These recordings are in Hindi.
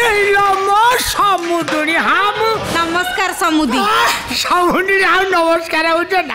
समुद्री हम नमस्कार समुदी समुद्री हम नमस्कार होना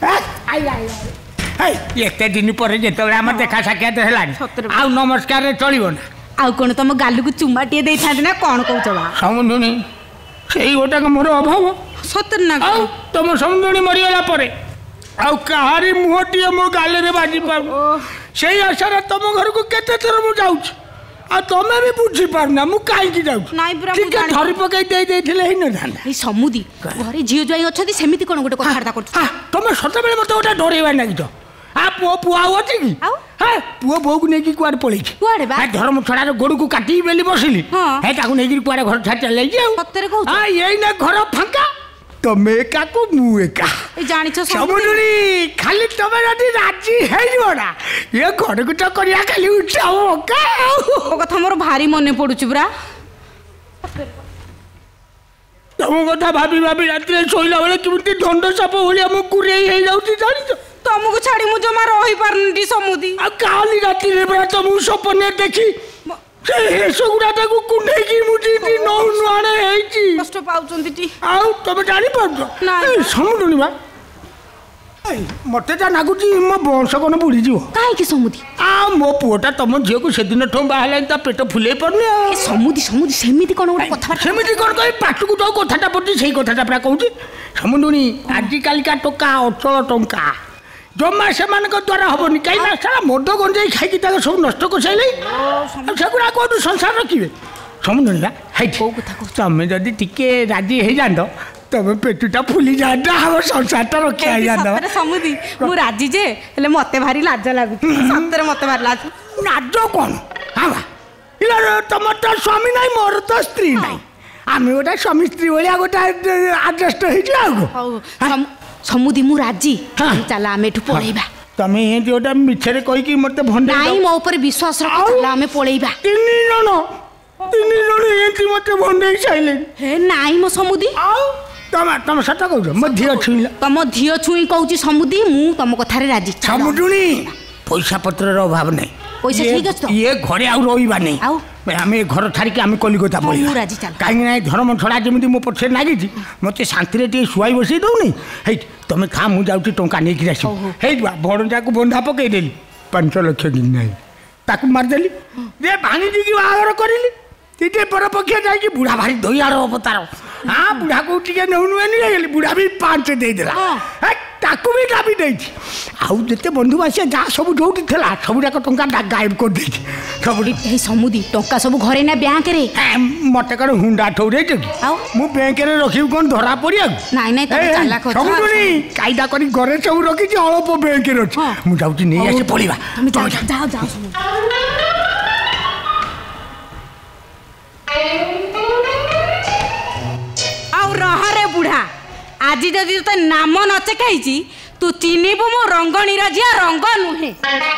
एते दिन पर जो आम देखा साक्षात है आ नमस्कार चलो ना आउ कौन तुम गालू को चुमाटे दे था ना कौन कौच समुद्री से गोटा मोर अभाव सतर ना तुम समुद्री मरीगला कहारी मुहटी मो गाले बाजी पाऊ से आशा तुम घर को केते थर मु जाऊँ आ तमे भी बुझी पारना मु काई की जाऊ नाइ पुरा मु जानि धरि पकई दे देथिले हि न जाना ए समुदी घरे जियो जाई अछथि सेमिति कोन गोटे कथार्ता करछ तमे सत बेले मते ओटा डरेवा नाही तो आ पुआ होछि की हां पुआ बो को नेकी कुआर पळै छी कुआडे बा धर्म छडा गोड़ को काटी बेली बसिली हे ताकू नेकी कुआर घर छाड़ चलै जाऊ सत्तरे कहू हां एई ना घर फांका तमे एका को मु एका ए जानि छ समुद्री खाली तमे राती राजी हेइबो ना ये घर को तो करिया खाली उठाओ का ओ कथा मोर भारी मने पडुची पुरा तुम कथा भाभी भाभी रात शोला बेले केमती दंड साप भाया मु कुरे जाऊँ जानी तुमको छाड़ी मु जमा रही पारनी समुदी आ काली राती रे बरा तुम सपने देखी से सगुडा ताकू कुंडे की मुठी ती नौ नुआने हेची कष्ट पाउचंती ती आउ तबे जानी पाउछ ना समुदुनी बा मते जा नागुची मो बंश कोन बुड़ी जीवो काहे की समुदी आ मो पुओटा तम झियो को सेदिन ठो बाहला ता पेट फुले परनी ए समुदी समुदी सेमिति कोन गोटे कथा सेमिति कोन कहि पाटू को तो कथाटा पड़ती सेही कथाटा प्रा कहूची समुदुनी आजि काली का टोका अचल टंका जमा से द्वारा हेनी कहीं सारा मद गंजाई खाई सब नष्ट कर सारे सेगुड़ा कौन संसार रखिए समुद्री तुम जदि टिके राजी हो जात तुम पेटुटा फुली जाता हम संसारटा रखी जाता समुदी मु राजी जे हेले मते भारी लाज लागु सतरे मते भारी लाज लाज कौन हाँ तुम तो स्वामी ना मोर तो स्त्री ना आम गोटे स्वामी स्त्री भाया गोटे आडजस्ट हो समुदी मु राजी चला आमे ठु पळेबा तमे ए जोटा मिछरे कहि कि मते भंडे नाही मो ऊपर विश्वास रख चला आमे पळेबा तीन जण एंती मते भंडे छाइले हे नाही मो समुदी तम सत कहू म धियो छुइला तम धियो छुई कहूची समुदी मु तम कथारे राजी समुदुनी पैसा पत्र रो अभाव नै पैसा ठीक अछि तो ये घरे आ रोइबा नै आमे घर छाड़ी के आमे कलिकता पळिया राजी चल काई नै धर्म छडा जेमिति मो पछे लागि छी मते शांति रे टे सुआई बसई दउ नै हे तमे खा मु जाउती टंका नै कि रासी हे बडजा को बंधा पकई देली 5 लाख दिन नै ताकू मार देली जे भानी जी की बागर करिली तिते पर पक्षे जाई कि बुढ़ा भारी दोयार अवतार हां बुढ़ा को टिके नउनु एनी गेली बुढ़ा भी 5 दे देला हे ताकू भी दाबी देई आउ जते बंधु बासिया जा सब जोटी थला सब जाक टंका गायब कर देई सब ए समुदी टंका सब घरे ना बैंक रे मते कण हुंडा ठौरे छ मु बैंक रे रखिउ कोन धरा पड़िया नाही नाही तमे चाला को समुदी कायदा करी घरे सब रखी छ अळप बैंक रे छ मु जाउची नै आसे पळिबा तमे जाओ जाओ समुदी आउ रह रे बुढ़ा आज जदि तो नाम नचे कही तू चिन्हबू मो रंगणी रजिया रंग नुहे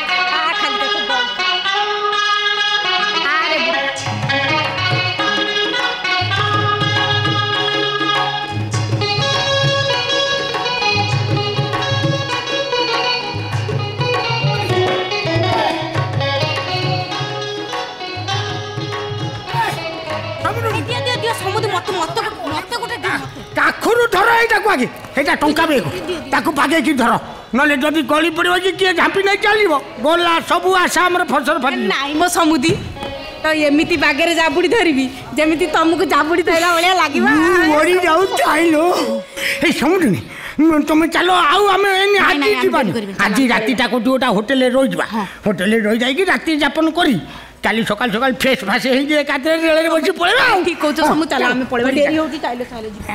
काखुरु धर एटा को आगे एटा टंका बेग ताकू पागे की धर नले जदी गली पड़िबो कि के झांपी नै चलिबो गोला सब आशा हमर फसल फली नाही मो समुदी तो एमिति बागेरे जाबुडी धरिबी जेमिति तुमको जाबुडी धैला बळिया लागिबा ओडी जाऊ चाइलो ए समुदी तुम चलो आउ आमे एनी आजी जीवानी आजी रातीटा कोटा होटल रे रोइबा होटल रे रोइ जाई कि राती यापन करी काली सकाल सकाल फ्रेश भाषे हे जे काते रेल रे बसी पळेबा ठीक कहू समु चला आमे पळेबा देरी होती चाइले चाइले जी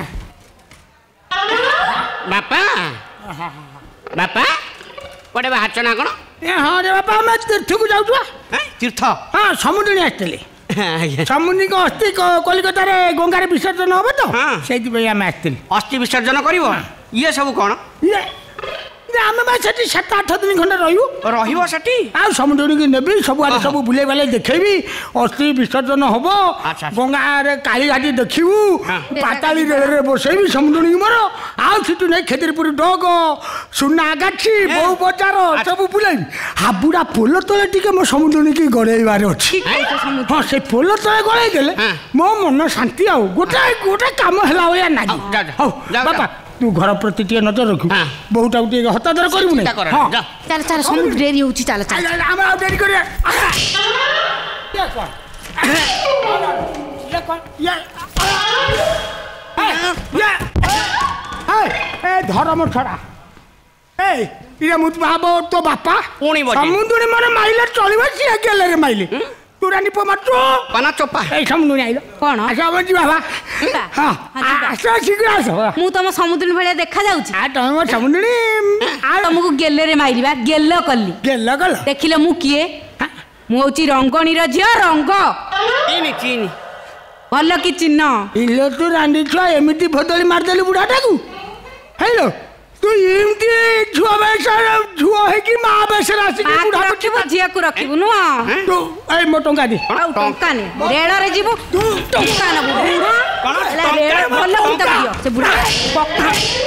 बापा बापा कोडे बाहर ना कोन ए हां रे बापा हम तीर्थ को जाउ छुआ तीर्थ हां समुद्री आस्तेले समुद्री को अस्थि कलकत्ता रे गंगा रे विसर्जन होबो तो सेति भई हम आस्तेले अस्थि विसर्जन करिवो ये सब कोन ये आमे बा सेठी 7-8 दिन खंड रहिबो सेठी आ समुद्री के नेबी सब आले सब बुले बाले देखेबी अस्थि विसर्जन होबो गंगा रे काली घाटी देखिबू पाताली रेल रे बसेबी समुद्री मोर आ छिटु नै खेदरपुर डग सुना गाछी बहु बजार सब बुलाई हाबुड़ा पोल तले टिके मो समुद्र की गड़ेबार अच्छी हाँ से पोल तले गड़े देले मो मन शांति आउ गोटे गोटे काम हैला होया नागी हो बाबा तू घर प्रति टिके नजर रखु बहुटा टिके हतादर करबु नै हां चल चल समुद्र देरी होची चल चल हम आ देरी करे ये धर्म छड़ा ये मुझ बाबा तो बापा समुद्री मन माइले चलिबा सिया गेले रे माइले तोरा नि पमाटो पाना चोपा ए समुद्री आइलो कोन आसा बजी बाबा हां आसा शीघ्र आसो मु तम समुद्री भले देखा जाउची आ तम समुद्री आ तुमको गेले रे माइलिबा गेल्लो कल्ली गेल्लो गल देखिले मु किए मु होची रंगणी रे झिया रंग चीनी चीनी भल कि चिन्ह इलो तू रांडी छुआ एमिति भदली मार देली बुढ़ाटाकू हेलो तू एमती छुआ बेसर छुआ है कि मां बेसर आसी के बुढ़ा रखिबो झिया को रखिबो नु तू ए मो टंका दे टंका ने रेड़ रे जीवो तू टंका न बुढ़ा ला रेड़ भल उंता दियो से बुढ़ा पक्का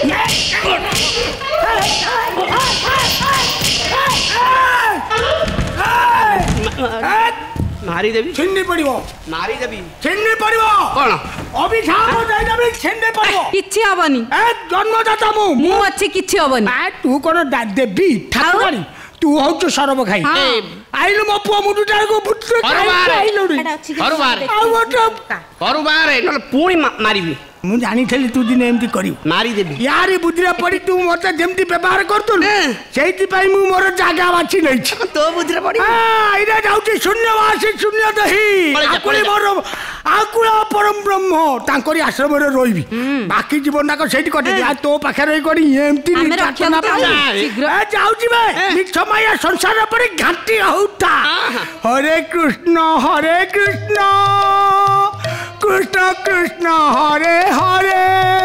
मारी देवी छिन्नी पड़िबो मारी देवी छिन्नी पड़िबो कोन अभिशाप जाई देबी छिन्नी पड़िबो किछि हबनी ए जन्मदाता मु अच्छी किछि हबनी आ तू कोन देबी ठाकुरानी तू होच सरब खाई आइलो मो पुआ मुडुटा को भूत आइलो रे हरबार हरबार न पूरी मारीबी मु जानी थली तू दिन एमती करियो मारी देबी यार बुद्धिरा पड़ी तू मते जेमती व्यवहार करतु सेति पई मु मोर जागा बाछि नै छी तो बुद्धिरा पड़ी हां इरा जाउची शून्यवासी शून्य दही आकुली मोर आकुला परम ब्रह्म तांकरी आश्रम रे रोइबी बाकी जीवन नाक सेति कटे आ तो पाखे रही करी एमती निचाचना शीघ्र जाउची बे मिछ माया संसार पड़ी घाटी होता हरे कृष्ण कृष्ण कृष्ण हरे हरे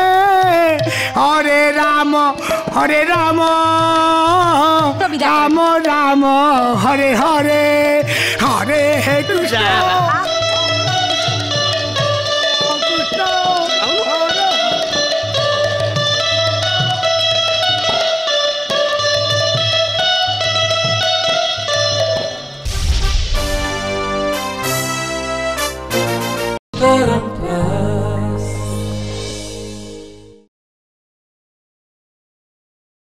हरे राम राम राम हरे हरे हरे कृष्ण